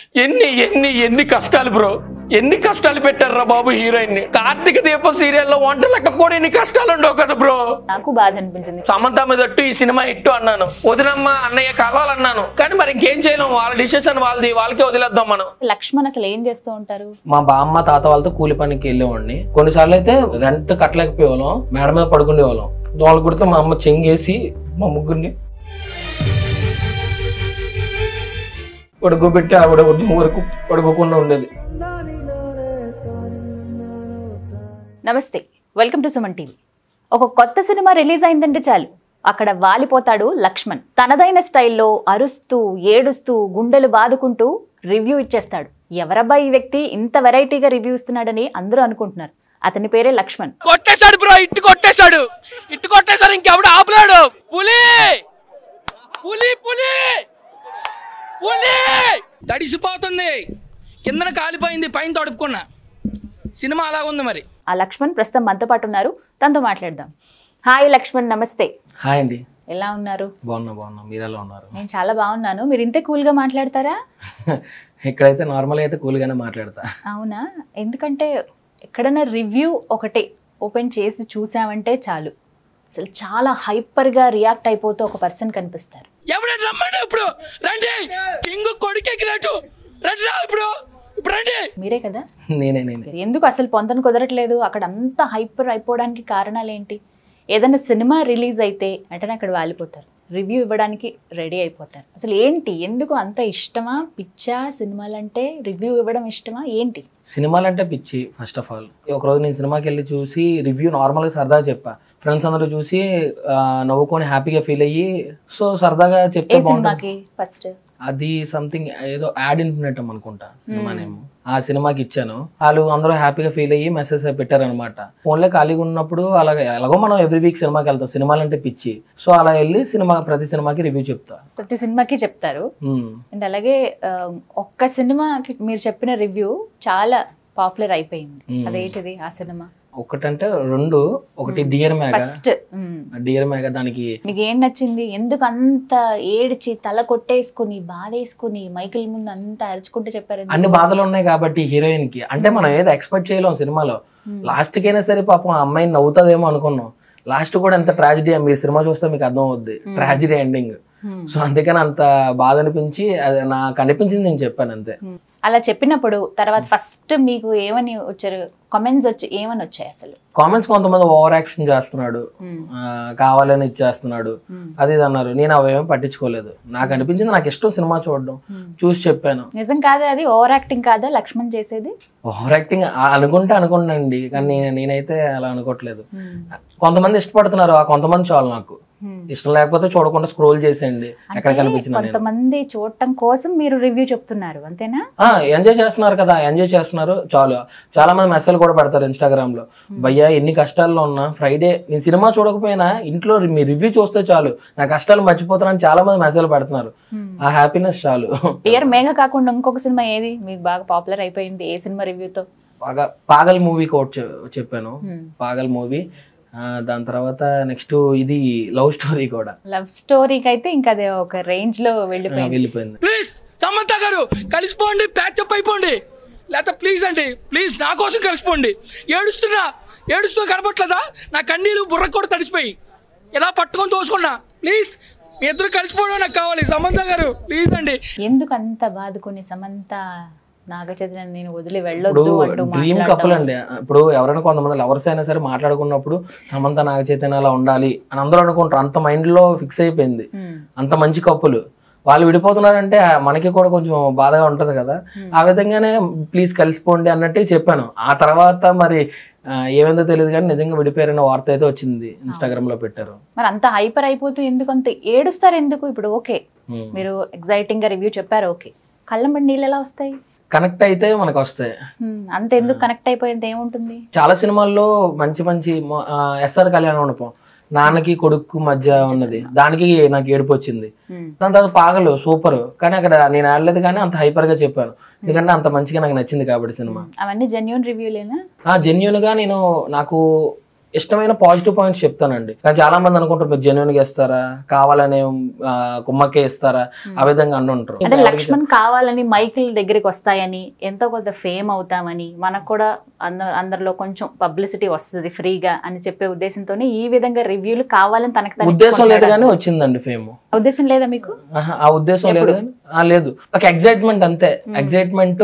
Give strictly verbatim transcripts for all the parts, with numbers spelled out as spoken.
ఎన్ని ఎన్ని ఎన్ని కష్టాలు బ్రో, ఎన్ని కష్టాలు పెట్టారా బాబు హీరోయిన్ ని. కార్తీక దీపం సీరియల్లో వంట లెక్క కూడా ఎన్ని కష్టాలు ఉండవు కదా బ్రో. నాకు బాధ అనిపించింది. సమంత మీద అట్టు ఈ సినిమా ఇట్టు అన్నాను, వదినమ్మ అన్నయ్య కలవాలన్నాను, కానీ మరి ఇంకేం చేయలేం, వాళ్ళ డిసిషన్ వాళ్ళది, వాళ్ళకే వదిలేద్దాం మనం. లక్ష్మణ్ అసలు ఏం చేస్తూ ఉంటారు? మా బామ్మ తాత వాళ్ళతో కూలి పనికి వెళ్ళేవాడిని. కొన్నిసార్లు అయితే రెంట్ కట్టలేకపోయేవాళ్ళం, మేడ మీద పడుకునేవాళ్ళం. దోమలు కుడితే మా అమ్మ చెంగేసి మా ముగ్గురిని పడుకోబెట్టి ఆవిడ ఉద్యమం వరకు పడుకోకుండా ఉండేది. నమస్తే, వెల్కమ్ టు సుమన్ టీవీ. ఒక కొత్త సినిమా రిలీజ్ అయిందంటే చాలు అక్కడ వాలిపోతాడు లక్ష్మణ్. తనదైన స్టైల్లో అరుస్తూ ఏడుస్తూ గుండెలు బాదుకుంటూ రివ్యూ ఇచ్చేస్తాడు. ఎవరబ్బా ఈ వ్యక్తి ఇంత వెరైటీగా రివ్యూ ఇస్తున్నాడని అందరూ అనుకుంటున్నారు. అతని పేరే లక్ష్మణ్. కొట్టేశాడు బ్రో, ఇట్టు కొట్టేశాడు, ఇట్టు కొట్టేశాడు, ఇంకెవడు ఆపలేడు. పులి పులి పులి పులి తడిసిపోతుంది, కిందన కాలిపోయింది, పైన తడుపుకున్నా. సినిమా అలా ఉంది మరి. ఆ లక్ష్మణ్ ప్రస్తుతం మనతో పాటు ఉన్నారు, తనతో మాట్లాడదాం. హాయ్ లక్ష్మణ్, నమస్తే. హాయ్ అండి. ఎలా ఉన్నారు? బాగున్నా బాగున్నా మీరు ఎలా ఉన్నారు? నేను చాలా బాగున్నాను. మీరు ఇంతే కూల్గా మాట్లాడతారా? ఇక్కడైతే నార్మల్ అయితే కూల్గానే మాట్లాడతా. అవునా? ఎందుకంటే ఎక్కడైనా రివ్యూ ఒకటే ఓపెన్ చేసి చూసామంటే చాలు అసలు చాలా హైపర్గా రియాక్ట్ అయిపోతూ ఒక పర్సన్ కనిపిస్తారు. ఎవరైనా రమ్మండి, ఇప్పుడు రండి, ఇంకో కొడుకెక్కినట్టు రండి రా, ఇప్పుడు ఇప్పుడు రండి. మీరే కదా? నేనే నేనే ఎందుకు అసలు పొందను కుదరట్లేదు? అక్కడ అంత హైపర్ అయిపోవడానికి కారణాలు ఏంటి? ఏదైనా సినిమా రిలీజ్ అయితే వెంటనే అక్కడ వాలిపోతారు, రివ్యూ ఇవ్వడానికి రెడీ అయిపోతారు. అసలు ఏంటి, ఎందుకు అంత ఇష్టమా, పిచ్చా సినిమాలంటే? రివ్యూ ఇవ్వడం ఇష్టమా ఏంటి? సినిమాలంటే పిచ్చి. ఫస్ట్ ఆఫ్ ఆల్ ఒకరోజు నేను సినిమాకి వెళ్ళి చూసి రివ్యూ నార్మల్గా సరదాగా చెప్పా. ఫ్రెండ్స్ అందరూ చూసి నవ్వుకొని హ్యాపీగా ఫీల్ అయ్యి, సో సరదాగా చెప్తే సినిమాకి ఫస్ట్ అది సంథింగ్ ఏదో యాడ్ ఇన్ఫినిటం అనుకుంటా సినిమా నేమ్, ఆ సినిమాకి ఇచ్చాను. వాళ్ళు అందరూ హ్యాపీగా ఫీల్ అయ్యి మెసేజ్ పెట్టారనమాట. ఫోన్లో ఖాళీగా ఉన్నప్పుడు అలాగే ఎలాగో మనం ఎవ్రీ వీక్ సినిమాకి వెళ్తాం, సినిమాలంటే పిచ్చి. సో అలా వెళ్ళి సినిమా ప్రతి సినిమాకి రివ్యూ చెప్తా. ప్రతి సినిమాకి చెప్తారు. అండ్ అలాగే ఒక్క సినిమాకి మీరు చెప్పిన రివ్యూ చాలా పాపులర్ అయిపోయింది. అదేంటిది ఆ సినిమా? ఒకటంటే రెండు, ఒకటి dear Megha. First dear Megha, దానికి మీకు ఏం నచ్చింది? ఎందుకు అంత ఏడ్చి తల కొట్టేసుకుని బాధేసుకుని మైకిల్ ముందు అంత అరుచుకుంటూ చెప్పారు? అన్ని బాధలు ఉన్నాయి కాబట్టి హీరోయిన్ కి. అంటే మనం ఏదో ఎక్స్పెక్ట్ చేయలేం సినిమాలో. లాస్ట్ కైనా సరే పాపం ఆ అమ్మాయిని నవ్వుతుందేమో అనుకున్నాం. లాస్ట్ కూడా ఎంత ట్రాజిడీ, మీరు సినిమా చూస్తే మీకు అర్థం అవుద్ది, ట్రాజిడీ ఎండింగ్. సో అందుకని అంత బాధ అనిపించి నాకు అనిపించింది, నేను చెప్పాను అంతే. అలా చెప్పినప్పుడు తర్వాత ఫస్ట్ మీకు ఏమని వచ్చారు కామెంట్స్? వచ్చి ఏమని వచ్చాయి అసలు కామెంట్స్? కొంతమంది ఓవర్ యాక్షన్ చేస్తున్నాడు, కావాలని ఇచ్చేస్తున్నాడు, అది ఇది అన్నారు. నేను అవేమీ పట్టించుకోలేదు. నాకు అనిపించింది, నాకు ఇష్టం సినిమా చూడడం, చూసి చెప్పాను. నిజం కాదా అది? ఓవర్ యాక్టింగ్ కాదా లక్ష్మణ్ చేసేది? ఓవర్ యాక్టింగ్ అనుకుంటే అనుకున్నాండి, కానీ నేనైతే అలా అనుకోవట్లేదు. కొంతమంది ఇష్టపడుతున్నారు, ఆ కొంతమంది చాలు. నాకు ఇష్టం లేకపోతే చూడకుండా స్క్రోల్ చేసేయండి ఎక్కడ కనిపించిన. కొంతమంది చూడటం కోసం మీరు రివ్యూ చెప్తున్నారు అంతేనా? ఎంజాయ్ చేస్తున్నారు కదా, ఎంజాయ్ చేస్తున్నారు చాలు. చాలా మంది మెసేజ్ కూడా పెడతారు ఇన్స్టాగ్రామ్ లో, భయ్యా ఎన్ని కష్టాల్లో ఉన్నా ఫ్రైడే నేను సినిమా చూడకపోయినా ఇంట్లో మీ రివ్యూ చూస్తే చాలు నా కష్టాలు మర్చిపోతానని చాలా మంది మెసేజ్ పెడుతున్నారు. ఆ హ్యాపీనెస్ చాలు. డియర్ మేఘా కాకుండా ఇంకొక సినిమా ఏది మీకు బాగా పాపులర్ అయిపోయింది? ఏ సినిమా రివ్యూతో? బాగా పాగల్ మూవీ కోట్ చెప్పాను, పాగల్ మూవీ. దాని తర్వాత నెక్స్ట్ ఇది లవ్ స్టోరీ కూడా. లవ్ స్టోరీకి అయితే ఇంకా అదే ఒక రేంజ్ లో వెళ్ళిపోయింది వెళ్ళిపోయింది ప్లీజ్ సమంత గారు కలిసిపోండి, ప్యాచప్ అయిపోండి. లేకపోతే ప్లీజ్ అండి, ప్లీజ్ నా కోసం కలిసిపోండి. ఏడుస్తున్నా ఏడుస్తూ కనపట్లేదా? నా కన్నీళ్ళు బుర్ర కూడా తడిసిపోయి ఇలా పట్టుకొని తోసుకున్నా. ప్లీజ్ మీ ఇద్దరు కలిసిపోవడం నాకు కావాలి. సమంత గారు ప్లీజ్ అండి. ఎందుకు అంత బాదుకుని సమంత నాగచైతన్య నేను వదిలి వెళ్ళొద్దు అంటూ డ్రీమ్ కపుల్ అండి. ఇప్పుడు ఎవరైనా కొంతమంది లవర్స్ అయినా సరే మాట్లాడుకున్నప్పుడు సమంత నాగచైతన్య అలా ఉండాలి అని అందరూ అనుకుంటారు. అంత మైండ్ లో ఫిక్స్ అయిపోయింది. అంత మంచి కప్పులు వాళ్ళు విడిపోతున్నారంటే మనకి కూడా కొంచెం బాధగా ఉంటది కదా. ఆ విధంగానే ప్లీజ్ కలిసిపోండి అన్నట్టు చెప్పాను. ఆ తర్వాత మరి ఏమైందో తెలియదు కానీ నిజంగా విడిపోయారన్న వార్త అయితే వచ్చింది, ఇన్స్టాగ్రామ్ లో పెట్టారు. మరి అంత హైపర్ అయిపోతూ ఎందుకు అంత ఏడుస్తారు ఎందుకు? ఇప్పుడు ఓకే మీరు ఎగ్జైటింగ్ గా రివ్యూ చెప్పారు, ఓకే, కళ్ళంబడి నీళ్ళు ఎలా వస్తాయి? కనెక్ట్ అయితే మనకు వస్తాయి. అంత ఎందుకు కనెక్ట్ అయిపోయింది ఏముంటుంది? చాలా సినిమాల్లో మంచి మంచి ఎస్ఆర్ కళ్యాణ మండపం నాన్నకి కొడుకు మధ్య ఉన్నది, దానికి నాకు ఏడుపు వచ్చింది. దాని తర్వాత పాగలు సూపర్, కానీ అక్కడ నేను ఆడలేదు కానీ అంత హైపర్ గా చెప్పాను, ఎందుకంటే అంత మంచిగా నాకు నచ్చింది కాబట్టి సినిమా. అవన్నీ జెన్యూన్ రివ్యూలేనా? ఆ జెన్యూన్ గా నేను నాకు ఇష్టమైన పాజిటివ్ పాయింట్స్ చెప్తానండి. కానీ చాలా మంది అనుకుంటారు మీరు జెన్యున్ గా ఇస్తారా, కావాలనే కుమ్మకే ఇస్తారా, ఆ విధంగా అంటుంటారు. అంటే లక్ష్మణ్ కావాలని మైకిల్ దగ్గరికి వస్తాయని, ఎంతో కొంత ఫేమ్ అవుతామని, మనకు కూడా అంద అందరిలో కొంచెం పబ్లిసిటీ వస్తుంది ఫ్రీగా అని చెప్పే ఉద్దేశంతోనే ఈ విధంగా రివ్యూలు కావాలని తనకు ఉద్దేశం లేదు కానీ వచ్చిందండి ఫేమ్. ఉద్దేశం లేదా మీకు? ఆ ఉద్దేశం లేదు కానీ లేదు, ఒక ఎక్సైట్మెంట్ అంతే. ఎక్సైట్మెంట్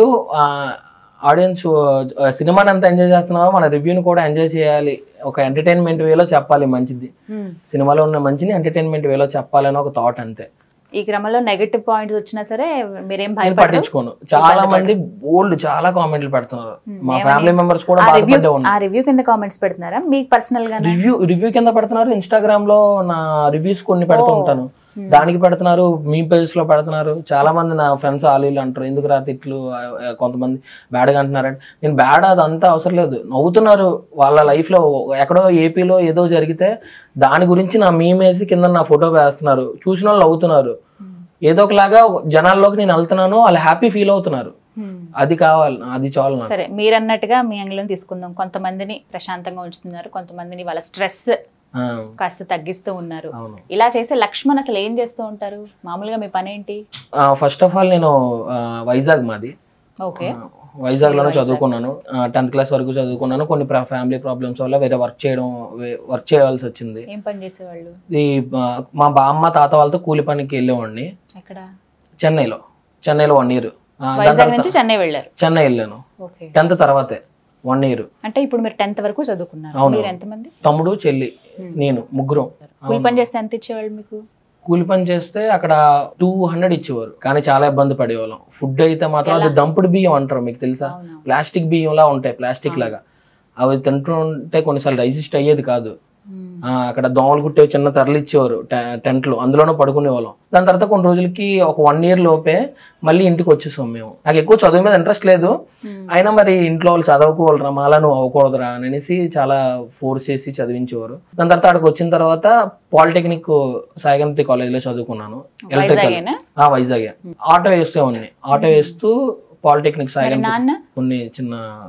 ఆడియన్స్ సినిమాని ఎంత ఎంజాయ్ చేస్తున్నారో మన రివ్యూని కూడా ఎంజాయ్ చేయాలి, ఒక ఎంటర్టైన్మెంట్ వేలో చెప్పాలి మంచిది, సినిమాలో ఉన్న మంచిని ఎంటర్టైన్మెంట్ వేలో చెప్పాలని ఒక థాట్ అంతే. ఈ క్రమంలో నెగటివ్ పాయింట్స్ వచ్చినా సరే మీరేం పట్టించుకోను. చాలా మంది బోల్డ్ చాలా కామెంట్లు పెడుతున్నారు, మా ఫ్యామిలీ మెంబర్స్ కూడా బాధపడ్డే ఉన్నారు. ఆ రివ్యూ కింద కామెంట్స్ పెడుతున్నారా మీకు పర్సనల్ గా? రివ్యూ రివ్యూ కింద పెడుతున్నారు, ఇన్స్టాగ్రామ్ లో నా రివ్యూస్ కొన్ని పెడుతూ ఉంటాను, దానికి పెడుతున్నారు, మీ పేజ్ లో పెడుతున్నారు. చాలా మంది నా ఫ్రెండ్స్ ఆలీలు అంటారు ఎందుకు రా తిట్లు, కొంతమంది బ్యాడ్గా అంటున్నారంటే నేను బ్యాడ్ అదంతా అవసరం లేదు, నవ్వుతున్నారు. వాళ్ళ లైఫ్ లో ఎక్కడో ఏపీలో ఏదో జరిగితే దాని గురించి నా మీమేసి కింద నా ఫోటో వేస్తున్నారు, చూసిన వాళ్ళు నవ్వుతున్నారు. ఏదో ఒకలాగా జనాల్లోకి నేను వెళ్తున్నాను, వాళ్ళు హ్యాపీ ఫీల్ అవుతున్నారు. అది కావాలి, అది చాలు. సరే, మీరు అన్నట్టుగా మీ అంగళం తీసుకుందాం. కొంతమందిని ప్రశాంతంగా ఉంచుతున్నారు, కొంతమందిని వాళ్ళ స్ట్రెస్ కాస్త తగ్గిస్తూ ఉన్నారు. ఇలా చేసే లక్ష్మణ్ అసలు ఏం చేస్తూ ఉంటారు మామూలుగా? మీ పని ఏంటి? ఫస్ట్ ఆఫ్ ఆల్ నేను వైజాగ్ మాది, ఓకే, వైజాగ్ లోనే చదువుకున్నాను. టెన్త్ క్లాస్ వరకు చదువుకున్నాను. కొన్ని ఫ్యామిలీ ప్రాబ్లమ్స్ వల్ల వేరే వర్క్ చేయడం వర్క్ చేయాల్సి వచ్చింది. ఏం పని చేసేవాళ్ళు? ఈ మా బామ్మ తాత వాళ్ళతో కూలి పనికి వెళ్ళేవాడిని. ఎక్కడ? చెన్నైలో. చెన్నైలో వన్ ఇయర్. వైజాగ్ నుంచి చెన్నై వెళ్ళారు? చెన్నై వెళ్ళాను టెన్త్ తర్వాతే వన్ ఇయర్. అంటే ఇప్పుడు మీరు టెన్త్ వరకు చదువుకున్నారు. మీరు ఎంతమంది? తమ్ముడు, చెల్లి, నేను, ముగ్గురం. కూలి పని చేస్తే ఎంత ఇచ్చేవాళ్ళు మీకు? కూలి పని చేస్తే అక్కడ టూ హండ్రెడ్ ఇచ్చేవారు, కానీ చాలా ఇబ్బంది పడేవాళ్ళం. ఫుడ్ అయితే మాత్రం అది దంపుడు బియ్యం అంటారు, మీకు తెలుసా? ప్లాస్టిక్ బియ్యం లా ఉంటాయి, ప్లాస్టిక్ లాగా. అవి తింటుంటే కొన్నిసార్లు డైజెస్ట్ అయ్యేది కాదు. అక్కడ దోమలు కుట్టే చిన్న తెరలు ఇచ్చేవారు టెంట్లు, అందులోనే పడుకునే వాళ్ళం. దాని తర్వాత కొన్ని రోజులకి ఒక వన్ ఇయర్ లోపే మళ్ళీ ఇంటికి వచ్చేసాం మేము. నాకు ఎక్కువ చదువు మీద ఇంట్రెస్ట్ లేదు, అయినా మరి ఇంట్లో వాళ్ళు చదువుకోవాలరా, మాలా నువ్వు అవ్వకూడదురా అనేసి చాలా ఫోర్స్ చేసి చదివించేవారు. దాని తర్వాత అక్కడికి వచ్చిన తర్వాత పాలిటెక్నిక్ సాయిగంతి కాలేజ్లో చదువుకున్నాను, ఎలక్ట్రికల్. వైజాగ్. ఆటో వేసేవాడిని, ఆటో వేస్తూ పాలిటెక్నిక్ సాయిగంతి. కొన్ని చిన్న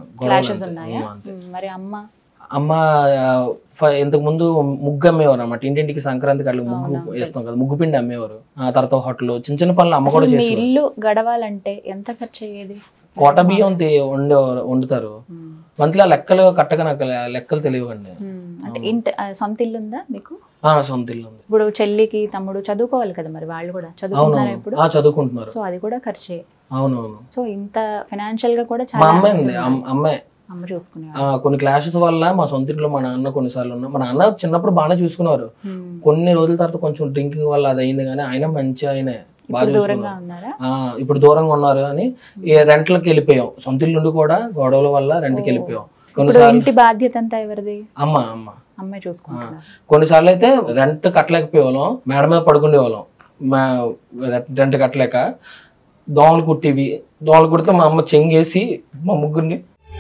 మరి అమ్మ అమ్మ ఇంతకు ముందు ముగ్గు అమ్మేవారు అన్నమాట. ఇంటింటికి సంక్రాంతికి అట్లా ముగ్గు వేస్తాం కదా, ముగ్గు పిండి అమ్మేవారు. ఆ తర్వాత హోటల్ చిన్న చిన్న పనులు అమ్మ కూడా చేసేవారు. ఇల్లు గడవాలంటే ఎంత ఖర్చు అయ్యేది? కోట బియ్యం వండే వండుతారు. మంత్లీ లెక్కలు కట్టగా నాకు లెక్కలు తెలియవండి. అంటే ఇంటి సొంత ఇల్లు ఉందా మీకు? సొంత ఇల్లు ఉంది. ఇప్పుడు చెల్లికి తమ్ముడు చదువుకోవాలి కదా, మరి వాళ్ళు కూడా చదువుకుంటున్నారు ఇప్పుడు? చదువుకుంటున్నారు. సో అది కూడా ఖర్చే. అవునవును. సో ఇంత ఫైనాన్షియల్ గా కూడా చాలా అమ్మాయి ఉంది, అమ్మాయి అమ్మ చూసుకునే. కొన్ని క్లాషెస్ వల్ల మా సొంత ఇంట్లో మా నాన్న కొన్నిసార్లు ఉన్నా, మా నాన్న చిన్నప్పుడు బాగానే చూసుకున్నారు. కొన్ని రోజుల తర్వాత కొంచెం డ్రింకింగ్ వల్ల అది అయింది, కానీ ఆయన మంచి ఆయనే బాగా చూసుకున్నారు. ఇప్పుడు దూరంగా ఉన్నారు కానీ రెంట్లకి వెళ్ళిపోయాం. సొంత ఇల్లు ఉండి కూడా గొడవల వల్ల రెంట్కి వెళ్ళిపోయాం. ఇంటి బాధ్యత అంతా ఎవరిది? అమ్మ అమ్మ అమ్మాయి చూసుకుంటున్నారు. కొన్నిసార్లు అయితే రెంట్ కట్టలేకపోయేవాళ్ళం, మేడ మీద పడుకునే వాళ్ళం. రెంట్ కట్టలేక దోమలు కుట్టివి, దోమలు కుడితే మా అమ్మ చెంగేసి మా ముగ్గురిని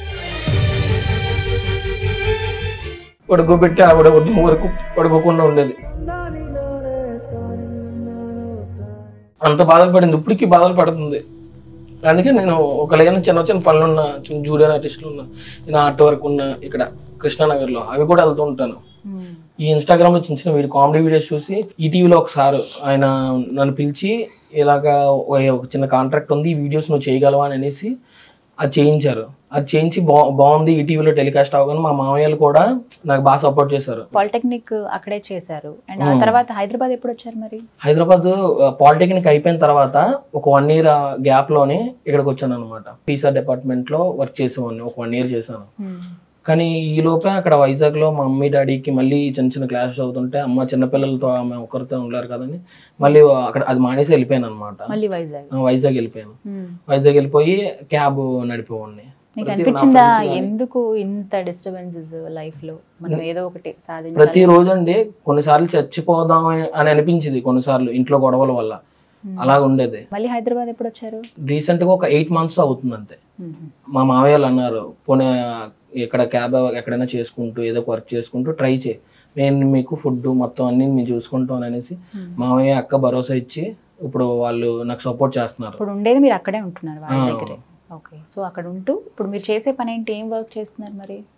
పడుకోబెట్టి ఆవిడ ఉదయం వరకు పడుకోకుండా ఉండేది. అంత బాధలు పడింది, ఇప్పటికీ బాధలు పడుతుంది. అందుకే నేను ఒకళ్ళైనా చిన్న చిన్న పనులు ఉన్నా, చిన్న జూనియర్ ఆర్టిస్టులు ఉన్నా, నేను ఆర్ట్ వర్క్ ఉన్నా ఇక్కడ కృష్ణానగర్లో, అవి కూడా వెళ్తూ ఉంటాను. ఈ ఇన్స్టాగ్రామ్లో చిన్న చిన్న వీడియో కామెడీ వీడియోస్ చూసి ఈటీవీలో ఒకసారి ఆయన నన్ను పిలిచి ఇలాగా ఒక చిన్న కాంట్రాక్ట్ ఉంది, ఈ వీడియోస్ నువ్వు చేయగలవా అని అనేసి అది చేయించారు. అది చేయించి బా బాగుంది ఈటీవీలో టెలికాస్ట్ అవగానే మా మామయ్యలు కూడా నాకు బాగా సపోర్ట్ చేశారు. పాలిటెక్నిక్ అక్కడే చేశారు. అండ్ ఆ తర్వాత హైదరాబాద్ ఎప్పుడు వచ్చారు మరి? హైదరాబాద్ పాలిటెక్నిక్ అయిపోయిన తర్వాత ఒక వన్ ఇయర్ గ్యాప్ లోనే ఇక్కడికి వచ్చాను అనమాట. పీసీఆర్ డిపార్ట్మెంట్ లో వర్క్ చేసేవాడిని, ఒక వన్ ఇయర్ చేశాను. కానీ ఈ లోపే అక్కడ వైజాగ్ లో మా మమ్మీ డాడీకి మళ్ళీ చిన్న చిన్న క్లాసెస్ అవుతుంటే, అమ్మ చిన్నపిల్లలతో ఆమె ఒకరితో ఉండలేరు కదని మళ్ళీ అక్కడ అది మానేసి వెళ్ళిపోయాను అనమాట. వైజాగ్ వెళ్ళిపోయాను. వైజాగ్ వెళ్ళిపోయి క్యాబ్ నడిపేవాడిని. అనిపించిందా ఎందుకు ఇంత డిస్టర్బెన్సెస్ లైఫ్ లో, మనం ఏదో ఒకటి సాధించాలి? ప్రతి రోజు అండి కొన్నిసార్లు చచ్చిపోదాం అని అనిపించింది, కొన్నిసార్లు ఇంట్లో గొడవల వల్ల అలా ఉండేది. మళ్ళీ హైదరాబాద్ ఎప్పుడు వచ్చారు? రీసెంట్ గా ఒక ఎయిట్ మంత్స్ అవుతుంది అంతే. మా మావయ్యలు అన్నారు, పోనీ ఇక్కడ క్యాబ్ ఎక్కడైనా చేసుకుంటూ ఏదో వర్క్ చేసుకుంటూ ట్రై చేయి, నేను మీకు ఫుడ్ మొత్తం అన్ని మేము చూసుకుంటాం అనేసి మావయ్య అక్క భరోసా ఇచ్చి ఇప్పుడు వాళ్ళు నాకు సపోర్ట్ చేస్తున్నారు. ఇప్పుడు ఉండేది మీరు అక్కడే ఉంటున్నారు వాళ్ళ దగ్గరే? ఓకే. సో అక్కడ ఉంటూ ఇప్పుడు మీరు చేసే పని ఏంటి, ఏం వర్క్ చేస్తున్నారు మరి?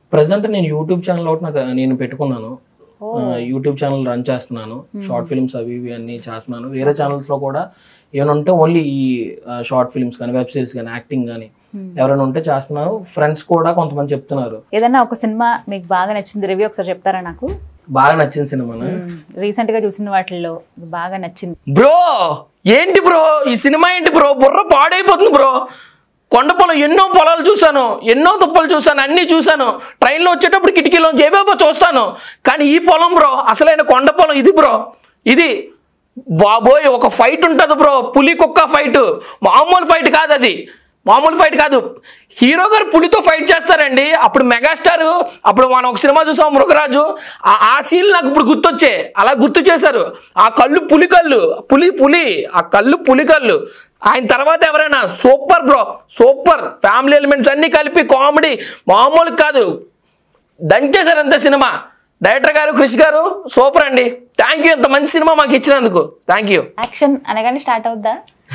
ప్రజెంట్ నేను యూట్యూబ్ ఛానల్ ఒకటి నాకు నేను పెట్టుకున్నాను. యూట్యూబ్ ఛానల్ రన్ చేస్తున్నాను, షార్ట్ ఫిల్మ్స్ అవి ఇవి అన్ని చేస్తున్నాను. వేరే ఛానల్స్ లో కూడా ఏమైనా ఉంటే ఓన్లీ ఈ షార్ట్ ఫిల్మ్స్ కానీ వెబ్ సిరీస్ కానీ యాక్టింగ్ కానీ ఎవరైనా ఉంటే చేస్తున్నాను. ఫ్రెండ్స్ కూడా కొంతమంది చెప్తున్నారు. ఏదైనా ఒక సినిమా మీకు బాగా నచ్చింది రివ్యూ ఒకసారి చెప్తారా? నాకు బాగా నచ్చిన సినిమా రీసెంట్ గా చూసిన వాటిల్లో బాగా నచ్చింది. బ్రో ఏంటి బ్రో ఈ సినిమా ఏంటి బ్రో, బుర్ర పాడైపోతుంది బ్రో. కొండ పొలం ఎన్నో పొలాలు చూశాను, ఎన్నో తుప్పలు చూశాను, అన్నీ చూశాను. ట్రైన్లో వచ్చేటప్పుడు కిటికీలోంచి ఏవేవో చూస్తాను. కానీ ఈ పొలం బ్రో, అసలైన కొండ పొలం ఇది బ్రో. ఇది బాబోయ్ ఒక ఫైట్ ఉంటుంది బ్రో, పులి కుక్క ఫైట్. మామూలు ఫైట్ కాదు అది, మామూలు ఫైట్ కాదు. హీరో గారు పులితో ఫైట్ చేస్తారండి. అప్పుడు మెగాస్టార్, అప్పుడు మనం ఒక సినిమా చూసాం మృగరాజు, ఆ సీన్ నాకు ఇప్పుడు గుర్తొచ్చే, అలా గుర్తు చేశారు. ఆ కళ్ళు పులి కళ్ళు, పులి పులి ఆ కళ్ళు పులి కళ్ళు. ఆయన తర్వాత ఎవరైనా super bro, super. Family elements అన్ని కలిపి కామెడీ మామూలు కాదు, దంచేశారు అంత సినిమా. డైరెక్టర్ గారు క్రిష్ గారు సూపర్ అండి. థ్యాంక్ యూ, ఇంత మంచి సినిమా మాకు ఇచ్చినందుకు థ్యాంక్ యూ. యాక్షన్ అనగానే స్టార్ట్ అవుద్దా?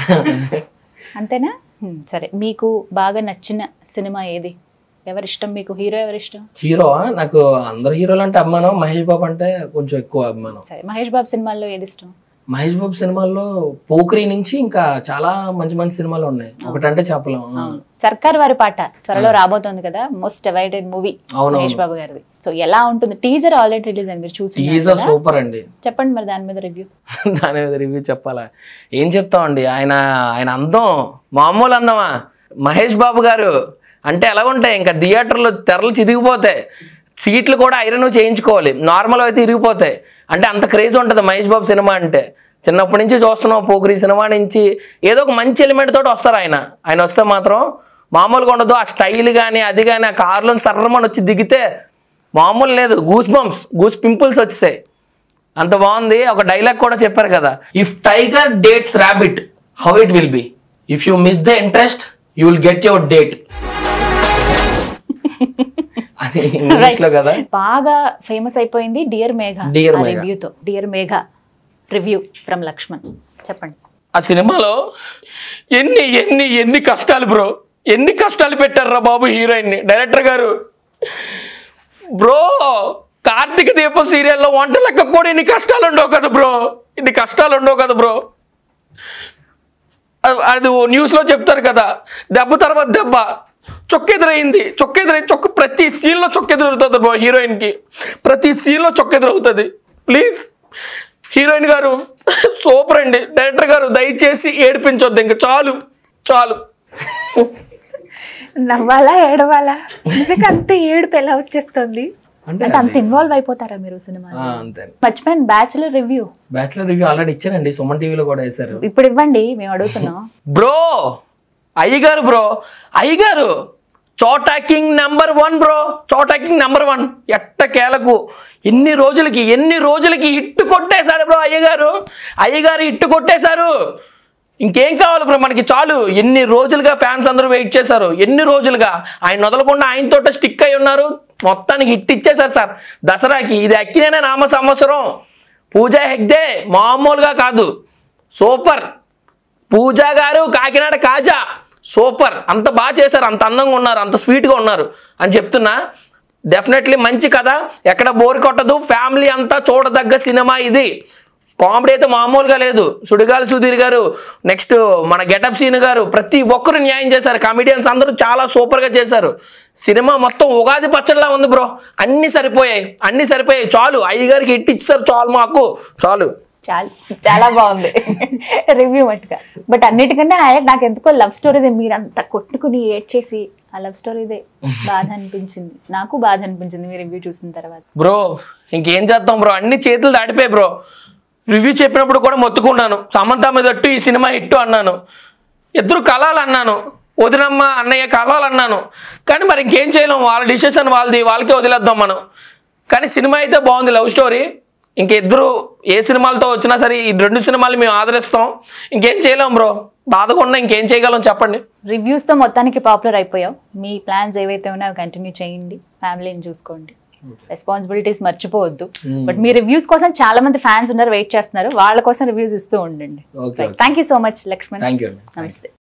అంతేనా? సరే, మీకు బాగా నచ్చిన సినిమా ఏది? ఎవరిష్టం మీకు? హీరో ఎవరిష్టం? హీరో నాకు అందరు హీరోలు అంటే అభిమానం, మహేష్ బాబు అంటే కొంచెం ఎక్కువ అభిమానం. సరే, మహేష్ బాబు సినిమాల్లో ఏది ఇష్టం? మహేష్ బాబు సినిమాల్లో పోక్రీ నుంచి ఇంకా చాలా మంచి మంచి సినిమాలు ఉన్నాయి. ఒకటంటే చెప్పలేం. సర్కార్ వారి పాట త్వరలో రాబోతోంది కదా, most awaited movie Mahesh Babu గారిది. సో ఎలా ఉంటుంది? టీజర్ ఆల్రెడీ రిలీజ్ అయింది, మీరు చూసి టీజర్ సూపర్ అండి. చెప్పండి మరి దాని మీద రివ్యూ. దాని మీద రివ్యూ చెప్పాలా? ఏం చెప్తామండి, ఆయన ఆయన అందం మామూలు అందమా. మహేష్ బాబు గారు అంటే ఎలా ఉంటాయి, ఇంకా థియేటర్లో తెరలు చిదిగిపోతాయి, సీట్లు కూడా ఐరన్ చేయించుకోవాలి, నార్మల్ అయితే ఇరిగిపోతాయి. అంటే అంత క్రేజ్ ఉంటుంది మహేష్ బాబు సినిమా అంటే. చిన్నప్పటి నుంచి చూస్తున్నాం, పోకిరి సినిమా నుంచి ఏదో ఒక మంచి ఎలిమెంట్ తోటి వస్తారు ఆయన. ఆయన వస్తే మాత్రం మామూలుగా ఉండదు. ఆ స్టైల్ కానీ అది కానీ, ఆ కార్లో సర్రమని వచ్చి దిగితే మామూలు లేదు, గూస్ బంప్స్ గూస్ పింపుల్స్ వచ్చేసాయి, అంత బాగుంది. ఒక డైలాగ్ కూడా చెప్పారు కదా, if tiger dates rabbit how it will be, if you miss the interest you will get your date. అది ఇంగ్లీష్ లో కదా. బాగా ఫేమస్ అయిపోయింది డియర్ మేఘ రివ్యూతో. Dear Megha review from Lakshman, చెప్పండి. ఆ సినిమాలో ఎన్ని ఎన్ని ఎన్ని కష్టాలు బ్రో, ఎన్ని కష్టాలు పెట్టారు రా బాబు హీరోయిన్ని డైరెక్టర్ గారు. బ్రో కార్తీక దీపం సీరియల్లో వంట లెక్క కూడా ఇన్ని కష్టాలు ఉండవు కదా బ్రో, ఇన్ని కష్టాలు ఉండవు కదా బ్రో. అది న్యూస్లో చెప్తారు కదా, దెబ్బ తర్వాత దెబ్బ, చొక్కెదురైంది చొక్కెదురై చొక్క ప్రతి సీన్లో చొక్కెదురవుతుంది బ్రో హీరోయిన్కి, ప్రతి సీన్లో చొక్కెదురవుతుంది. ప్లీజ్ హీరోయిన్ గారు సూపర్ అండి. డైరెక్టర్ గారు దయచేసి ఏడిపించొద్దు, ఇంకా చాలు చాలు. నవ్వాలా ఏడవాలా? నిజంగా అంత ఏడుపు ఎలా వచ్చేస్తుంది? అంటే అంత ఇన్వాల్వ్ అయిపోతారా మీరు సినిమా? అంతే. మర్చిపోయాను, bachelor review. Bachelor review already ఇచ్చానండి, సుమన్ టీవీలో కూడా వేశారు. ఇప్పుడు ఇవ్వండి, మేము అడుగుతున్నాం. బ్రో అయ్యగారు, బ్రో అయ్యగారు Chota king number one bro, Chota king number one. ఎట్టకేలకు ఎన్ని రోజులకి ఎన్ని రోజులకి హిట్ కొట్టేశాడు బ్రో అయ్యగారు. అయ్యగారు హిట్ కొట్టేశారు, ఇంకేం కావాలి బ్రో మనకి, చాలు. ఎన్ని రోజులుగా ఫ్యాన్స్ అందరూ వెయిట్ చేశారు, ఎన్ని రోజులుగా ఆయన వదలకుండా ఆయనతోట స్టిక్ అయి ఉన్నారు. మొత్తానికి హిట్ ఇచ్చేశారు సార్ దసరాకి. ఇది అక్కినేనే నామ సంవత్సరం. పూజా హెగ్డే మామూలుగా కాదు, సూపర్. పూజా గారు కాకినాడ కాజా సూపర్. అంత బాగా చేశారు, అంత అందంగా ఉన్నారు, అంత స్వీట్గా ఉన్నారు అని చెప్తున్నా. డెఫినెట్లీ మంచి కథ, ఎక్కడ బోర్ కొట్టదు, ఫ్యామిలీ అంతా చూడదగ్గ సినిమా ఇది. కామెడీ అయితే మామూలుగా లేదు. సుడిగాలి సుధీర్ గారు, నెక్స్ట్ మన గెటప్ సీన్ గారు, ప్రతి ఒక్కరు న్యాయం చేశారు. కామెడియన్స్ అందరూ చాలా సూపర్గా చేశారు. సినిమా మొత్తం ఉగాది పచ్చడిలా ఉంది బ్రో, అన్ని సరిపోయాయి, అన్ని సరిపోయాయి. చాలు, అయ్యగారికి హిట్ ఇచ్చారు, చాలు మాకు, చాలు. చాలా చాలా బాగుంది రివ్యూ మట్టుగా. బట్ అన్నిటికన్నా హైలైట్ నాకు ఎందుకో లవ్ స్టోరీదే. మీరు అంత కొట్టుకుని ఏడ్ చేసి ఆ లవ్ స్టోరీదే బాధ అనిపించింది, నాకు బాధ అనిపించింది మీ రివ్యూ చూసిన తర్వాత. బ్రో ఇంకేం చేద్దాం బ్రో, అన్ని చేతులు దాటిపోయాయి బ్రో. రివ్యూ చెప్పినప్పుడు కూడా మొత్తుకున్నాను, సమంత మీద అట్టు ఈ సినిమా హిట్ అన్నాను, ఇద్దరు కలాలన్నాను, వదినమ్మ అన్నయ్య కలాలన్నాను. కానీ మరి ఇంకేం చేయలేం, వాళ్ళ డిసిషన్ వాళ్ళది, వాళ్ళకే వదిలేద్దాం మనం. కానీ సినిమా అయితే బాగుంది, లవ్ స్టోరీ. ఇంకిద్దరు ఏ సినిమాలతో వచ్చినా సరే ఈ రెండు సినిమాలు మేము ఆదరిస్తాం. ఇంకేం చేయలేం బ్రో, బాధకుండా ఇంకేం చేయగలం చెప్పండి. రివ్యూస్తో మొత్తానికి పాపులర్ అయిపోయావు. మీ ప్లాన్స్ ఏవైతే ఉన్నాయో కంటిన్యూ చేయండి, ఫ్యామిలీని చూసుకోండి, రెస్పాన్సిబిలిటీస్ మర్చిపోవద్దు. బట్ మీ రివ్యూస్ కోసం చాలా మంది ఫ్యాన్స్ ఉన్నారు, వెయిట్ చేస్తున్నారు, వాళ్ళ కోసం రివ్యూస్ ఇస్తూ ఉండండి. Thank you so much Lakshman, నమస్తే.